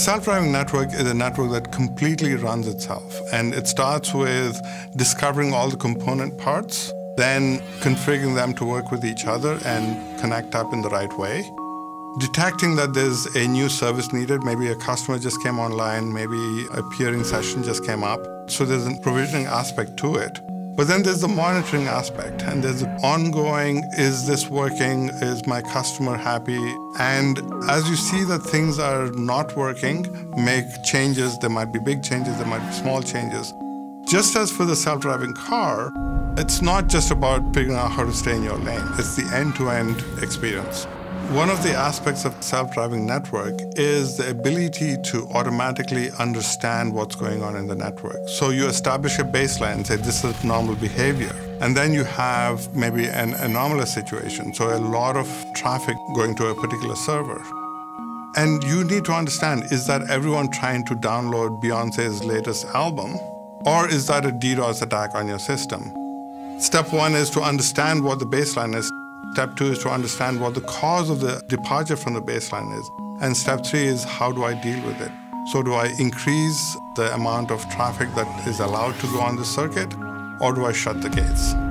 self-driving network is a network that completely runs itself. And it starts with discovering all the component parts, then configuring them to work with each other and connect up in the right way. Detecting that there's a new service needed, maybe a customer just came online, maybe a peering session just came up. So there's a provisioning aspect to it. But then there's the monitoring aspect, and there's the ongoing, is this working? Is my customer happy? And as you see that things are not working, make changes. There might be big changes, there might be small changes. Just as for the self-driving car, it's not just about figuring out how to stay in your lane. It's the end-to-end experience. One of the aspects of self-driving network is the ability to automatically understand what's going on in the network. So you establish a baseline and say, this is normal behavior. And then you have maybe an anomalous situation. So a lot of traffic going to a particular server. And you need to understand, is that everyone trying to download Beyonce's latest album? Or is that a DDoS attack on your system? Step one is to understand what the baseline is. Step two is to understand what the cause of the departure from the baseline is. And step three is, how do I deal with it? So do I increase the amount of traffic that is allowed to go on the circuit, or do I shut the gates?